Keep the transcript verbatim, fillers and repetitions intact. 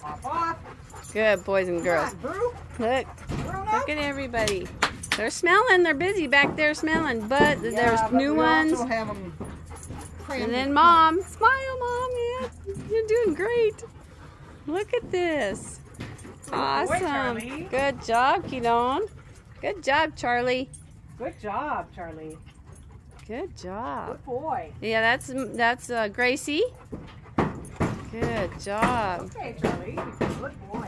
Hop off. Good boys and girls. Come on, Brew. Look, Grown up. look at everybody. They're smelling. They're busy back there smelling. But Yeah, there's but new we ones. also have 'em crammed And then with Mom. Smile, Mom. Yeah, you're doing great. Look at this. Good boy, Awesome. Charlie. Good job, Keaton. Good job, Charlie. Good job, Charlie. Good job. Good boy. Yeah, that's that's uh, Gracie. Good job. Okay, Charlie. Good boy.